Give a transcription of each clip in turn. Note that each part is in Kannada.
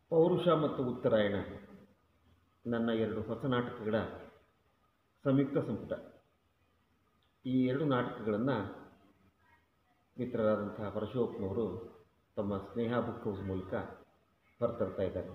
ಪೌರುಷ ಮತ್ತು ಉತ್ತರಾಯಣ ನನ್ನ ಎರಡು ಹೊಸ ನಾಟಕಗಳ ಸಂಯುಕ್ತ ಸಂಪುಟ. ಈ ಎರಡು ನಾಟಕಗಳನ್ನು ಮಿತ್ರರಾದಂತಹ ಪರಶುವಪ್ಪನವರು ತಮ್ಮ ಸ್ನೇಹ ಬುಕ್ ಹೌಸ್ ಮೂಲಕ ಹೊರತರ್ತಾ ಇದ್ದಾರೆ.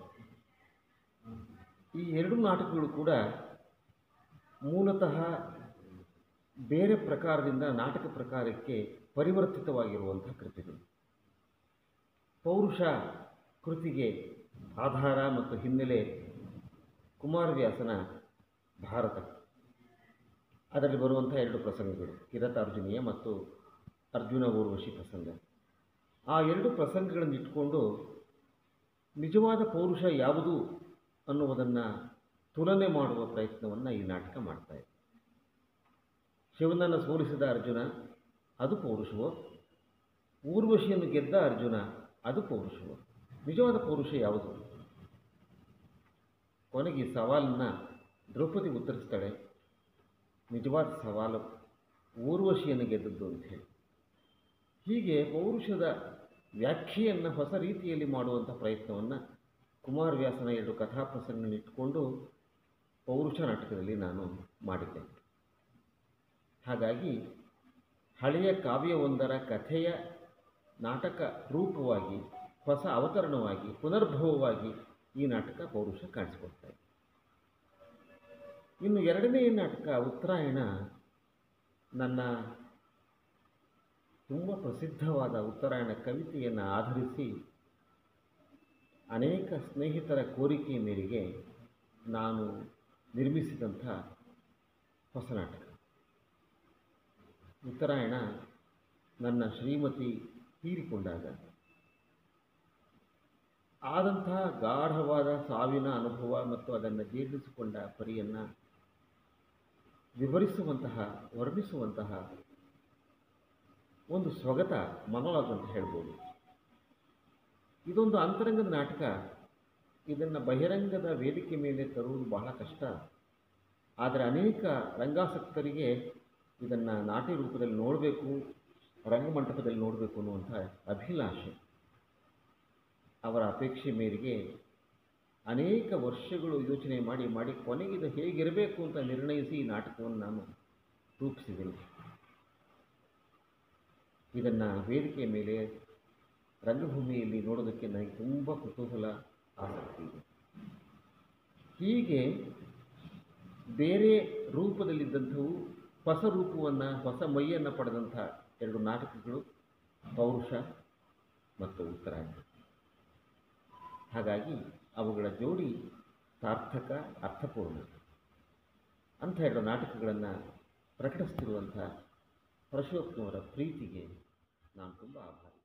ಈ ಎರಡು ನಾಟಕಗಳು ಕೂಡ ಮೂಲತಃ ಬೇರೆ ಪ್ರಕಾರದಿಂದ ನಾಟಕ ಪ್ರಕಾರಕ್ಕೆ ಪರಿವರ್ತಿತವಾಗಿರುವಂಥ ಕೃತಿಗಳು. ಪೌರುಷ ಕೃತಿಗೆ ಆಧಾರ ಮತ್ತು ಹಿನ್ನೆಲೆ ಕುಮಾರವ್ಯಾಸನ ಭಾರತ. ಅದರಲ್ಲಿ ಬರುವಂಥ ಎರಡು ಪ್ರಸಂಗಗಳು, ಕಿರಾತಾರ್ಜುನೀಯ ಮತ್ತು ಅರ್ಜುನ ಊರ್ವಶಿ ಪ್ರಸಂಗ. ಆ ಎರಡು ಪ್ರಸಂಗಗಳನ್ನು ಇಟ್ಕೊಂಡು ನಿಜವಾದ ಪೌರುಷ ಯಾವುದು ಅನ್ನುವುದನ್ನು ತುಲನೆ ಮಾಡುವ ಪ್ರಯತ್ನವನ್ನು ಈ ನಾಟಕ ಮಾಡ್ತಾಯಿದೆ. ಶಿವನನ್ನು ಸೋಲಿಸಿದ ಅರ್ಜುನ, ಅದು ಪೌರುಷವೋ? ಊರ್ವಶಿಯನ್ನು ಗೆದ್ದ ಅರ್ಜುನ, ಅದು ಪೌರುಷವೋ? ನಿಜವಾದ ಪೌರುಷ ಯಾವುದು? ಕೊನೆಗೆ ಈ ಸವಾಲನ್ನು ದ್ರೌಪದಿ ಉತ್ತರಿಸ್ತಾಳೆ, ನಿಜವಾದ ಸವಾಲು ಊರ್ವಶಿಯನ್ನು ಗೆದ್ದದ್ದು ಅಂಥೇಳಿ. ಹೀಗೆ ಪೌರುಷದ ವ್ಯಾಖ್ಯೆಯನ್ನು ಹೊಸ ರೀತಿಯಲ್ಲಿ ಮಾಡುವಂಥ ಪ್ರಯತ್ನವನ್ನು ಕುಮಾರವ್ಯಾಸನ ಎರಡು ಕಥಾಪ್ರಸಂಗಗಳನ್ನು ಇಟ್ಟುಕೊಂಡು ಪೌರುಷ ನಾಟಕದಲ್ಲಿ ನಾನು ಮಾಡಿದ್ದೇನೆ. ಹಾಗಾಗಿ ಹಳೆಯ ಕಾವ್ಯವೊಂದರ ಕಥೆಯ ನಾಟಕ ರೂಪವಾಗಿ, ಹೊಸ ಅವತರಣವಾಗಿ, ಪುನರ್ಭವವಾಗಿ ಈ ನಾಟಕ ಪೌರುಷ ಕಾಣಿಸ್ಕೊಳ್ತಾ ಇದೆ. ಇನ್ನು ಎರಡನೇ ನಾಟಕ ಉತ್ತರಾಯಣ ನನ್ನ ತುಂಬ ಪ್ರಸಿದ್ಧವಾದ ಉತ್ತರಾಯಣ ಕವಿತೆಯನ್ನು ಆಧರಿಸಿ ಅನೇಕ ಸ್ನೇಹಿತರ ಕೋರಿಕೆಯ ಮೇರೆಗೆ ನಾನು ನಿರ್ಮಿಸಿದಂಥ ಹೊಸ ನಾಟಕ. ಉತ್ತರಾಯಣ ನನ್ನ ಶ್ರೀಮತಿ ತೀರಿಕೊಂಡಾಗ ಆದಂತಹ ಗಾಢವಾದ ಸಾವಿನ ಅನುಭವ ಮತ್ತು ಅದನ್ನು ಜೀರ್ಣಿಸಿಕೊಂಡ ಪರಿಯನ್ನು ವಿವರಿಸುವಂತಹ, ವರ್ಣಿಸುವಂತಹ ಒಂದು ಸ್ವಗತ ಮೊನಲಾಗ್ ಅಂತ ಹೇಳ್ಬೋದು. ಇದೊಂದು ಅಂತರಂಗದ ನಾಟಕ. ಇದನ್ನು ಬಹಿರಂಗದ ವೇದಿಕೆ ಮೇಲೆ ತರುವುದು ಬಹಳ ಕಷ್ಟ. ಆದರೆ ಅನೇಕ ರಂಗಾಸಕ್ತರಿಗೆ ಇದನ್ನು ನಾಟ್ಯ ರೂಪದಲ್ಲಿ ನೋಡಬೇಕು, ರಂಗಮಂಟಪದಲ್ಲಿ ನೋಡಬೇಕು ಅನ್ನುವಂಥ ಅಭಿಲಾಷೆ. ಅವರ ಅಪೇಕ್ಷೆ ಮೇರೆಗೆ ಅನೇಕ ವರ್ಷಗಳು ಯೋಚನೆ ಮಾಡಿ ಕೊನೆಗೆ ಇದು ಹೇಗಿರಬೇಕು ಅಂತ ನಿರ್ಣಯಿಸಿ ಈ ನಾಟಕವನ್ನು ನಾನು ರೂಪಿಸಿದ್ದೇನೆ. ಇದನ್ನು ವೇದಿಕೆಯ ಮೇಲೆ ರಂಗಭೂಮಿಯಲ್ಲಿ ನೋಡೋದಕ್ಕೆ ನನಗೆ ತುಂಬ ಕುತೂಹಲ, ಆಸಕ್ತಿ ಇದೆ. ಹೀಗೆ ಬೇರೆ ರೂಪದಲ್ಲಿದ್ದಂಥವು ಹೊಸ ರೂಪವನ್ನು, ಹೊಸ ಮೈಯನ್ನು ಪಡೆದಂಥ ಎರಡು ನಾಟಕಗಳು ಪೌರುಷ ಮತ್ತು ಉತ್ತರಾಯಣ. ಹಾಗಾಗಿ ಅವುಗಳ ಜೋಡಿ ಸಾರ್ಥಕ, ಅರ್ಥಪೂರ್ಣ. ಅಂಥ ಎರಡು ನಾಟಕಗಳನ್ನು ಪ್ರಕಟಿಸ್ತಿರುವಂಥ ಪರಶುವಪ್ಪನವರ ಪ್ರೀತಿಗೆ ನಾನು ತುಂಬ ಆಭಾರಿ.